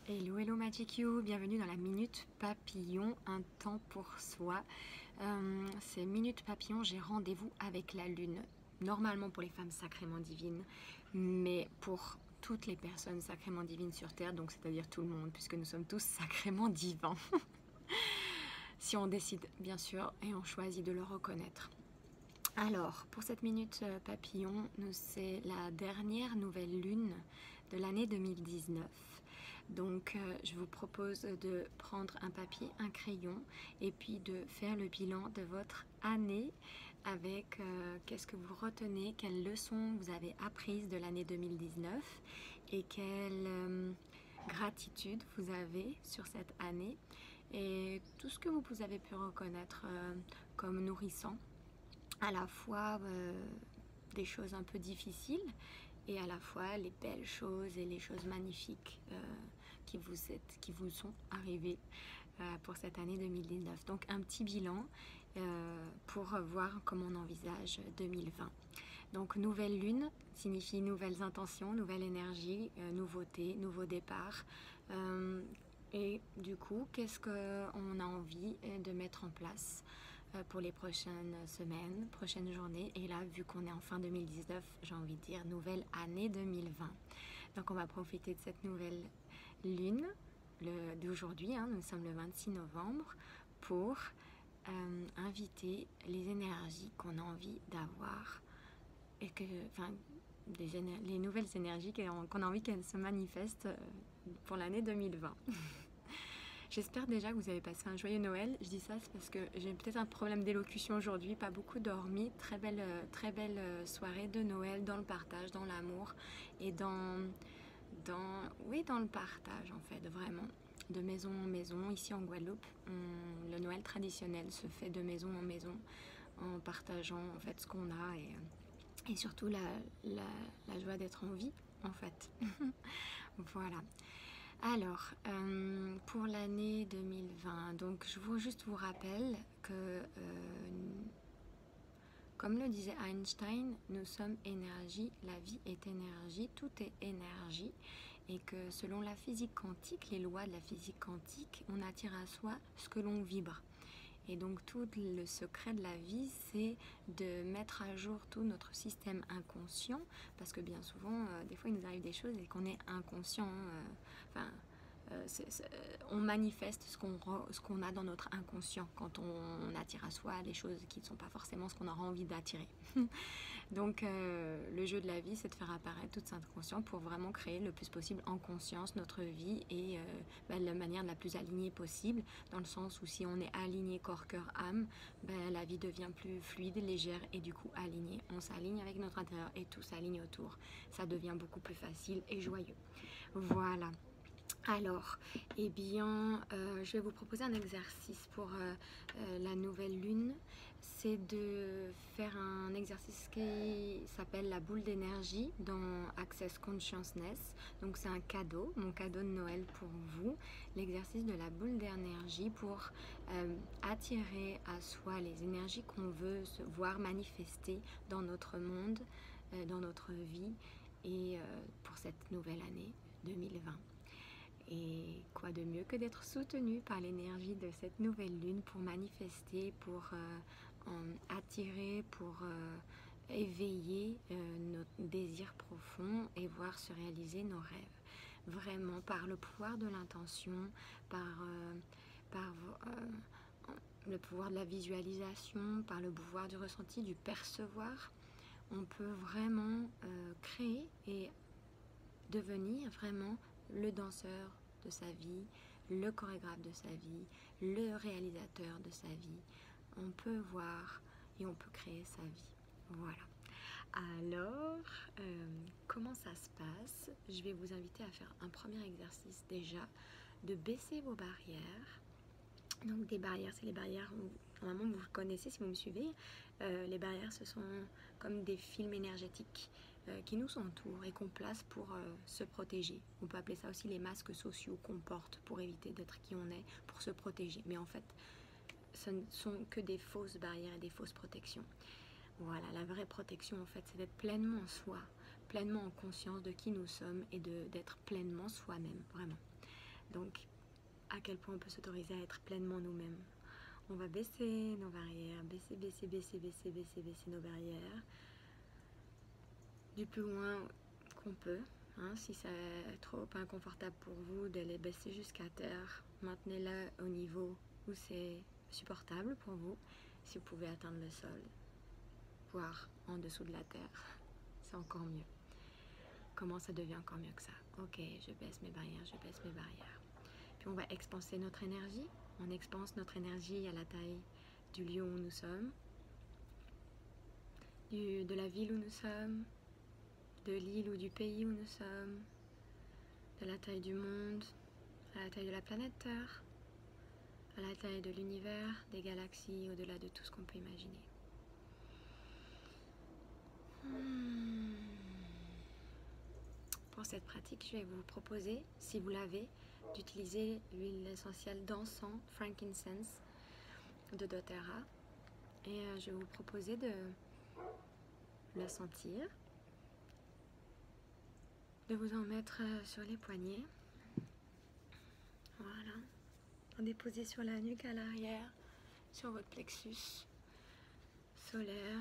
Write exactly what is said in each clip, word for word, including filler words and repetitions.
Hello, hello Magic You, bienvenue dans la Minute Papillon, un temps pour soi. Euh, c'est Minute Papillon, j'ai rendez-vous avec la Lune, normalement pour les femmes sacrément divines, mais pour toutes les personnes sacrément divines sur Terre, donc c'est-à-dire tout le monde, puisque nous sommes tous sacrément divins. Si on décide, bien sûr, et on choisit de le reconnaître. Alors, pour cette Minute Papillon, c'est la dernière nouvelle lune de l'année deux mille dix-neuf. Donc, euh, je vous propose de prendre un papier, un crayon, et puis de faire le bilan de votre année avec euh, qu'est-ce que vous retenez, quelles leçons vous avez apprises de l'année deux mille dix-neuf et quelle euh, gratitude vous avez sur cette année et tout ce que vous avez pu reconnaître euh, comme nourrissant. À la fois euh, des choses un peu difficiles et à la fois les belles choses et les choses magnifiques euh, qui, vous êtes, qui vous sont arrivées euh, pour cette année deux mille dix-neuf. Donc un petit bilan euh, pour voir comment on envisage deux mille vingt. Donc nouvelle lune signifie nouvelles intentions, nouvelle énergie, euh, nouveauté, nouveau départ. Euh, et du coup, qu'est-ce qu'on a envie de mettre en place pour les prochaines semaines, prochaines journées. Et là, vu qu'on est en fin deux mille dix-neuf, j'ai envie de dire nouvelle année deux mille vingt. Donc on va profiter de cette nouvelle lune d'aujourd'hui, hein, nous sommes le vingt-six novembre, pour euh, inviter les énergies qu'on a envie d'avoir et que, enfin, des les nouvelles énergies qu'on a envie qu'elles se manifestent pour l'année deux mille vingt. J'espère déjà que vous avez passé un joyeux Noël. Je dis ça, c'est parce que j'ai peut-être un problème d'élocution aujourd'hui, pas beaucoup dormi. Très belle, très belle soirée de Noël dans le partage, dans l'amour et dans, dans, oui, dans le partage en fait, vraiment. De maison en maison, ici en Guadeloupe, on, le Noël traditionnel se fait de maison en maison en partageant en fait ce qu'on a et, et surtout la, la, la joie d'être en vie en fait. Voilà. Alors, euh, pour l'année deux mille vingt, donc je veux juste vous rappelle que, euh, comme le disait Einstein, nous sommes énergie, la vie est énergie, tout est énergie, et que selon la physique quantique, les lois de la physique quantique, on attire à soi ce que l'on vibre. Et donc tout le secret de la vie, c'est de mettre à jour tout notre système inconscient, parce que bien souvent, euh, des fois, il nous arrive des choses et qu'on est inconscient. Euh, enfin, euh, c'est, c'est, on manifeste ce qu'on, ce qu'on a dans notre inconscient quand on, on attire à soi les choses qui ne sont pas forcément ce qu'on aura envie d'attirer. Donc euh, le jeu de la vie, c'est de faire apparaître toute cette inconscient pour vraiment créer le plus possible en conscience notre vie et euh, ben, de la manière la plus alignée possible, dans le sens où si on est aligné corps, cœur, âme, ben, la vie devient plus fluide, légère et du coup alignée. On s'aligne avec notre intérieur et tout s'aligne autour. Ça devient beaucoup plus facile et joyeux. Voilà. Alors, eh bien, euh, je vais vous proposer un exercice pour euh, euh, la nouvelle lune. C'est de faire un exercice qui s'appelle la boule d'énergie dans Access Consciousness. Donc, c'est un cadeau, mon cadeau de Noël pour vous. L'exercice de la boule d'énergie pour euh, attirer à soi les énergies qu'on veut se voir manifester dans notre monde, euh, dans notre vie et euh, pour cette nouvelle année deux mille vingt. Et quoi de mieux que d'être soutenu par l'énergie de cette nouvelle lune pour manifester, pour euh, en attirer, pour euh, éveiller euh, nos désirs profonds et voir se réaliser nos rêves. Vraiment par le pouvoir de l'intention, par, euh, par euh, le pouvoir de la visualisation, par le pouvoir du ressenti, du percevoir, on peut vraiment euh, créer et devenir vraiment le danseur de sa vie, le chorégraphe de sa vie, le réalisateur de sa vie. On peut voir et on peut créer sa vie. Voilà. Alors, euh, comment ça se passe? Je vais vous inviter à faire un premier exercice déjà, de baisser vos barrières. Donc des barrières, c'est les barrières, normalement vous connaissez si vous me suivez, euh, les barrières ce sont comme des films énergétiques euh, qui nous entourent et qu'on place pour euh, se protéger. On peut appeler ça aussi les masques sociaux qu'on porte pour éviter d'être qui on est, pour se protéger. Mais en fait, ce ne sont que des fausses barrières et des fausses protections. Voilà, la vraie protection en fait, c'est d'être pleinement en soi, pleinement en conscience de qui nous sommes et de, d'être pleinement soi-même, vraiment. Donc, à quel point on peut s'autoriser à être pleinement nous-mêmes. On va baisser nos barrières, baisser, baisser, baisser, baisser, baisser, baisser nos barrières du plus loin qu'on peut. Hein, si c'est trop inconfortable pour vous de les baisser jusqu'à terre, maintenez-la au niveau où c'est supportable pour vous. Si vous pouvez atteindre le sol, voire en dessous de la terre, c'est encore mieux. Comment ça devient encore mieux que ça? Ok, je baisse mes barrières, je baisse mes barrières. Puis on va expanser notre énergie. On expanse notre énergie à la taille du lieu où nous sommes, du, de la ville où nous sommes, de l'île ou du pays où nous sommes, de la taille du monde, à la taille de la planète Terre, à la taille de l'univers, des galaxies, au-delà de tout ce qu'on peut imaginer. Hmm. Pour cette pratique, je vais vous proposer, si vous l'avez, d'utiliser l'huile essentielle d'encens, frankincense, de doTERRA. Et euh, je vais vous proposer de la sentir, de vous en mettre euh, sur les poignets. Voilà. En déposer sur la nuque à l'arrière, sur votre plexus solaire.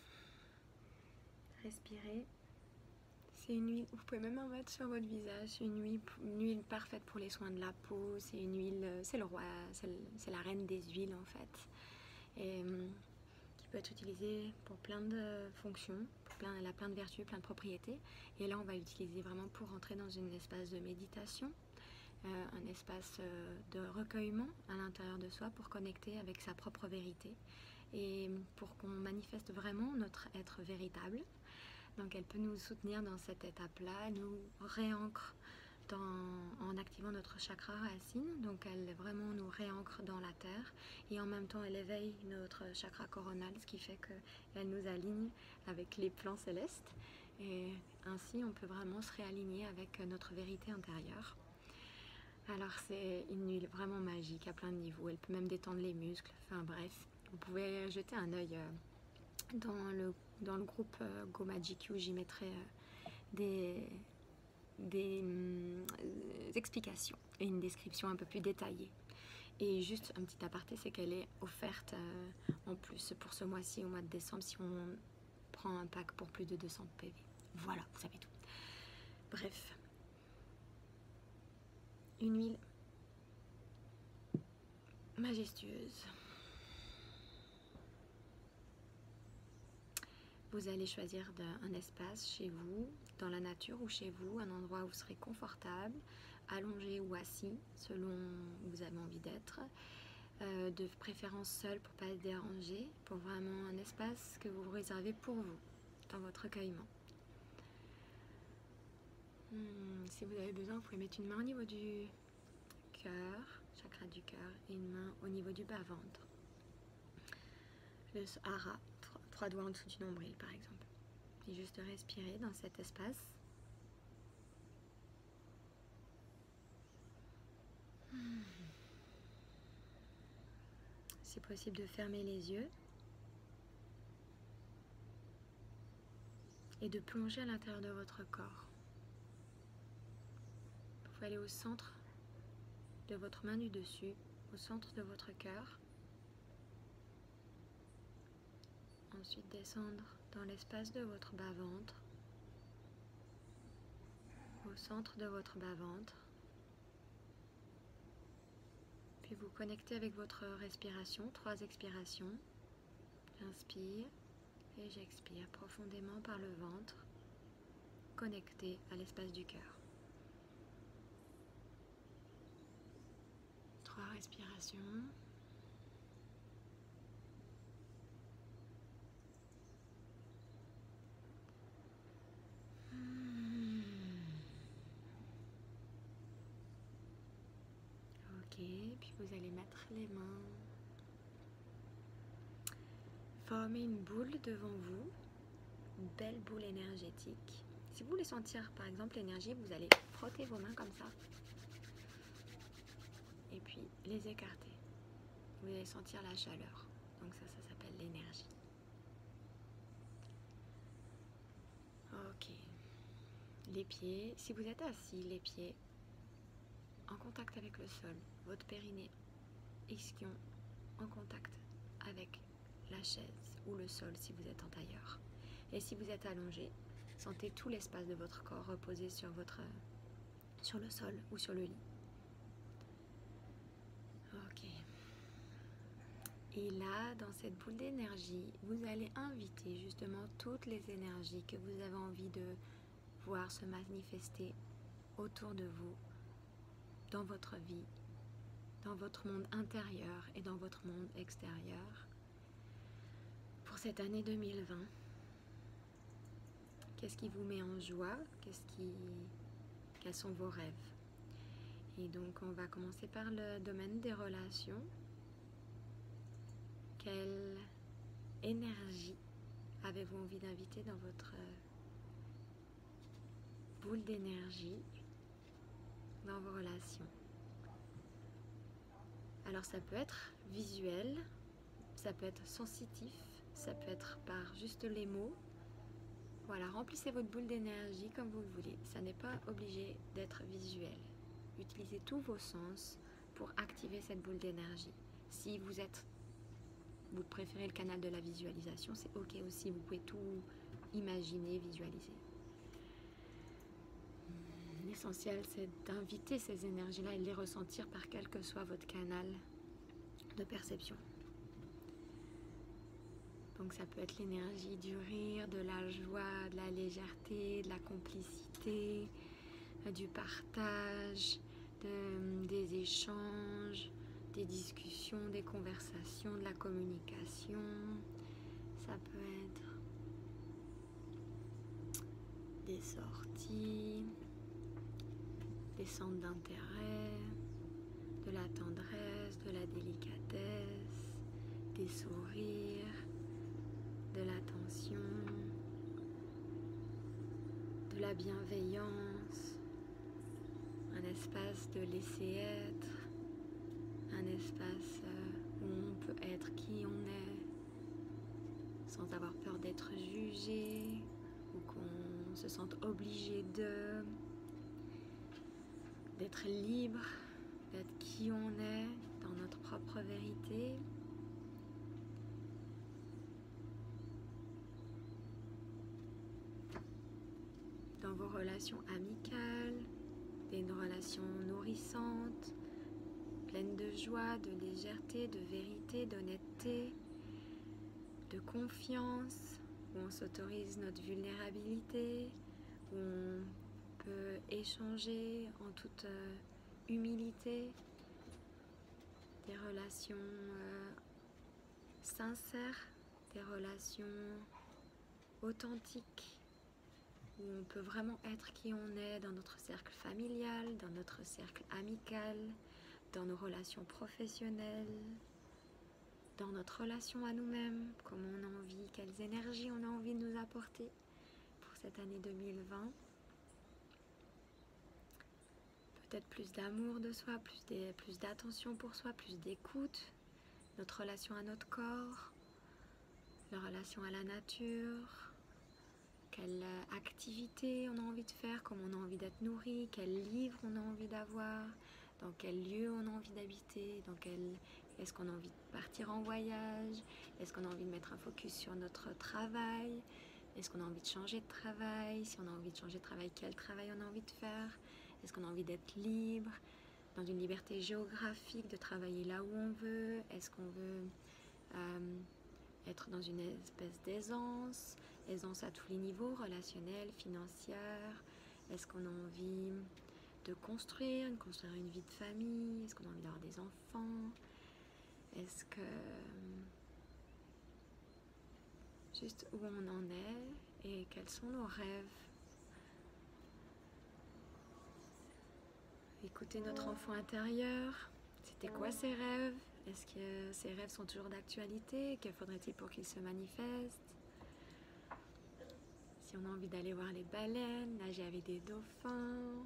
Respirez. C'est une huile, vous pouvez même en mettre sur votre visage, c'est une huile, une huile parfaite pour les soins de la peau, c'est une huile, c'est le roi, c'est la reine des huiles en fait, et qui peut être utilisée pour plein de fonctions, pour plein, elle a plein de vertus, plein de propriétés, et là on va l'utiliser vraiment pour rentrer dans une espace de méditation, euh, un espace de recueillement à l'intérieur de soi pour connecter avec sa propre vérité, et pour qu'on manifeste vraiment notre être véritable. Donc elle peut nous soutenir dans cette étape-là, nous réancre dans, en activant notre chakra racine, donc elle vraiment nous réancre dans la terre et en même temps elle éveille notre chakra coronal, ce qui fait qu'elle nous aligne avec les plans célestes et ainsi on peut vraiment se réaligner avec notre vérité intérieure. Alors c'est une huile vraiment magique à plein de niveaux, elle peut même détendre les muscles, enfin bref, vous pouvez jeter un œil dans le Dans le groupe euh, Go Magic You, j'y mettrai euh, des, des euh, explications et une description un peu plus détaillée. Et juste un petit aparté, c'est qu'elle est offerte euh, en plus pour ce mois-ci, au mois de décembre, si on prend un pack pour plus de deux cents P V. Voilà, vous savez tout. Bref, une huile majestueuse. Vous allez choisir un espace chez vous, dans la nature ou chez vous, un endroit où vous serez confortable, allongé ou assis, selon où vous avez envie d'être, euh, de préférence seul pour ne pas être dérangé, pour vraiment un espace que vous réservez pour vous, dans votre recueillement. Hmm, si vous avez besoin, vous pouvez mettre une main au niveau du cœur, chakra du cœur, et une main au niveau du bas-ventre. Le hara, trois doigts en dessous du nombril par exemple. Et juste respirer dans cet espace. Hmm. C'est possible de fermer les yeux et de plonger à l'intérieur de votre corps. Vous pouvez aller au centre de votre main du dessus, au centre de votre cœur. Ensuite descendre dans l'espace de votre bas-ventre, au centre de votre bas-ventre. Puis vous connectez avec votre respiration, trois expirations. J'inspire et j'expire profondément par le ventre, connecté à l'espace du cœur. Trois respirations. Ok, puis vous allez mettre les mains, former une boule devant vous, une belle boule énergétique. Si vous voulez sentir par exemple l'énergie, vous allez frotter vos mains comme ça et puis les écarter. Vous allez sentir la chaleur, donc ça, ça s'appelle l'énergie. Ok, les pieds, si vous êtes assis, les pieds en contact avec le sol, votre périnée, ischion en contact avec la chaise ou le sol si vous êtes en tailleur. Et si vous êtes allongé, sentez tout l'espace de votre corps reposer sur, votre, sur le sol ou sur le lit. Ok. Et là, dans cette boule d'énergie, vous allez inviter justement toutes les énergies que vous avez envie de voir se manifester autour de vous, dans votre vie, dans votre monde intérieur et dans votre monde extérieur pour cette année deux mille vingt. Qu'est-ce qui vous met en joie? Qu'est-ce qui... Quels sont vos rêves? Et donc on va commencer par le domaine des relations. Quelle énergie avez-vous envie d'inviter dans votre boule d'énergie dans vos relations? Alors ça peut être visuel, ça peut être sensitif, ça peut être par juste les mots. Voilà, remplissez votre boule d'énergie comme vous le voulez. Ça n'est pas obligé d'être visuel. Utilisez tous vos sens pour activer cette boule d'énergie. Si vous êtes, vous préférez le canal de la visualisation, c'est ok aussi. Vous pouvez tout imaginer, visualiser. L'essentiel, c'est d'inviter ces énergies-là et de les ressentir par quel que soit votre canal de perception. Donc ça peut être l'énergie du rire, de la joie, de la légèreté, de la complicité, du partage, de, des échanges, des discussions, des conversations, de la communication. Ça peut être des sorties, des centres d'intérêt, de la tendresse, de la délicatesse, des sourires, de l'attention, de la bienveillance, un espace de laisser être, un espace où on peut être qui on est, sans avoir peur d'être jugé, ou qu'on se sente obligé de, d'être libre, d'être qui on est dans notre propre vérité. Dans vos relations amicales, des relations nourrissantes, pleines de joie, de légèreté, de vérité, d'honnêteté, de confiance, où on s'autorise notre vulnérabilité, où on peut échanger en toute euh, humilité, des relations euh, sincères, des relations authentiques, où on peut vraiment être qui on est dans notre cercle familial, dans notre cercle amical, dans nos relations professionnelles, dans notre relation à nous-mêmes, comment on a envie, quelles énergies on a envie de nous apporter pour cette année deux mille vingt. Peut-être plus d'amour de soi, plus, des, plus d'attention pour soi, plus d'écoute, notre relation à notre corps, la relation à la nature, quelle activité on a envie de faire, comment on a envie d'être nourri, quel livre on a envie d'avoir, dans quel lieu on a envie d'habiter, dans quel... est-ce qu'on a envie de partir en voyage, est-ce qu'on a envie de mettre un focus sur notre travail, est-ce qu'on a envie de changer de travail, si on a envie de changer de travail, quel travail on a envie de faire, est-ce qu'on a envie d'être libre, dans une liberté géographique, de travailler là où on veut, est-ce qu'on veut euh, être dans une espèce d'aisance, aisance à tous les niveaux, relationnelle, financière, est-ce qu'on a envie de construire, de construire une vie de famille, est-ce qu'on a envie d'avoir des enfants, est-ce que juste où on en est et quels sont nos rêves. Écoutez notre enfant intérieur, c'était quoi ses rêves? Est-ce que ces rêves sont toujours d'actualité? Que faudrait-il pour qu'ils se manifestent? Si on a envie d'aller voir les baleines, nager avec des dauphins,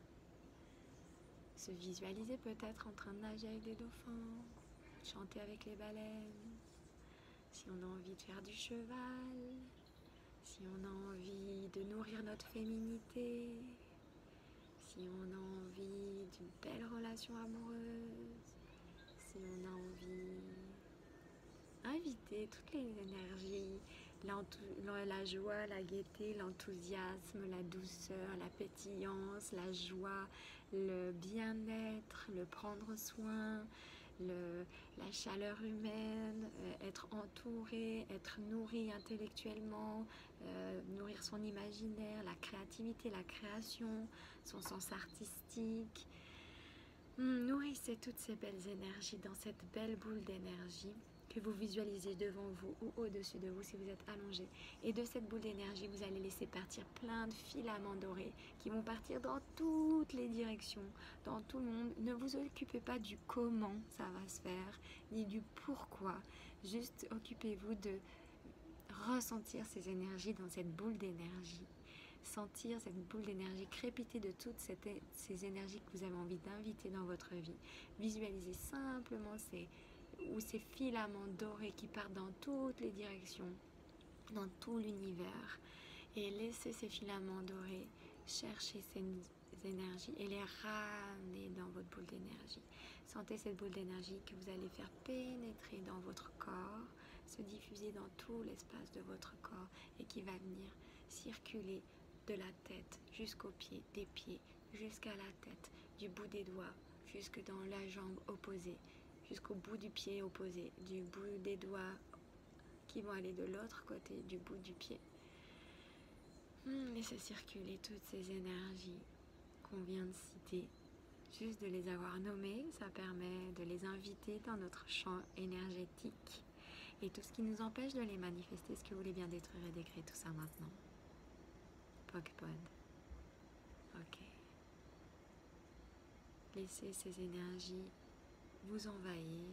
se visualiser peut-être en train de nager avec des dauphins, chanter avec les baleines. Si on a envie de faire du cheval, si on a envie de nourrir notre féminité, Si on a envie d'une belle relation amoureuse, si on a envie, invitez toutes les énergies, la joie, la gaieté, l'enthousiasme, la douceur, la pétillance, la joie, le bien-être, le prendre soin, le, la chaleur humaine, euh, être entouré, être nourri intellectuellement, euh, nourrir son imaginaire, la créativité, la création, son sens artistique. Hum, nourrissez toutes ces belles énergies dans cette belle boule d'énergie que vous visualisez devant vous ou au-dessus de vous si vous êtes allongé. Et de cette boule d'énergie, vous allez laisser partir plein de filaments dorés qui vont partir dans toutes les directions, dans tout le monde. Ne vous occupez pas du comment ça va se faire, ni du pourquoi. Juste occupez-vous de ressentir ces énergies dans cette boule d'énergie. Sentir cette boule d'énergie crépiter de toutes cette, ces énergies que vous avez envie d'inviter dans votre vie. Visualisez simplement ces ou ces filaments dorés qui partent dans toutes les directions, dans tout l'univers, et laissez ces filaments dorés chercher ces énergies et les ramener dans votre boule d'énergie. Sentez cette boule d'énergie que vous allez faire pénétrer dans votre corps, se diffuser dans tout l'espace de votre corps et qui va venir circuler de la tête jusqu'aux pieds, des pieds jusqu'à la tête, du bout des doigts jusque dans la jambe opposée, jusqu'au bout du pied opposé, du bout des doigts qui vont aller de l'autre côté du bout du pied. Hum, laissez circuler toutes ces énergies qu'on vient de citer. Juste de les avoir nommées, ça permet de les inviter dans notre champ énergétique. Et tout ce qui nous empêche de les manifester, est-ce que vous voulez bien détruire et décrire tout ça maintenant? Poképod. Ok. Laissez ces énergies vous envahir.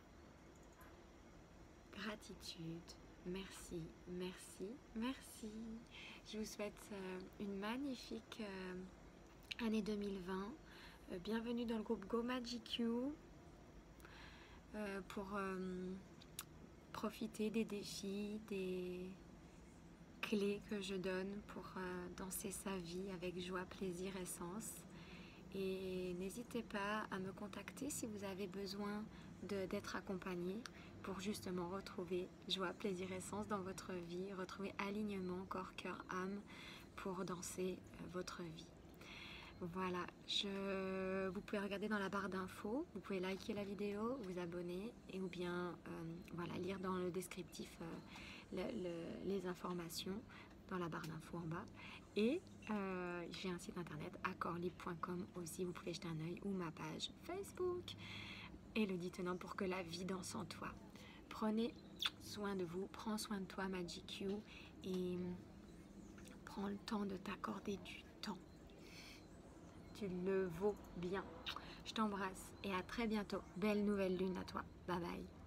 Gratitude, merci, merci, merci. Je vous souhaite euh, une magnifique euh, année deux mille vingt. Euh, bienvenue dans le groupe Go Magic You euh, pour euh, profiter des défis, des clés que je donne pour euh, danser sa vie avec joie, plaisir et sens. Et n'hésitez pas à me contacter si vous avez besoin d'être accompagné pour justement retrouver joie, plaisir et sens dans votre vie, retrouver alignement corps, cœur, âme pour danser euh, votre vie. Voilà, je, vous pouvez regarder dans la barre d'infos, vous pouvez liker la vidéo, vous abonner et ou bien euh, voilà, lire dans le descriptif euh, le, le, les informations dans la barre d'infos en bas. Et euh, j'ai un site internet accord-libre point com aussi, vous pouvez jeter un œil, ou ma page Facebook Elodie Tenant pour que la vie danse en toi. Prenez soin de vous, prends soin de toi Magic You et prends le temps de t'accorder du temps. Tu le vaux bien. Je t'embrasse et à très bientôt. Belle nouvelle lune à toi. Bye bye.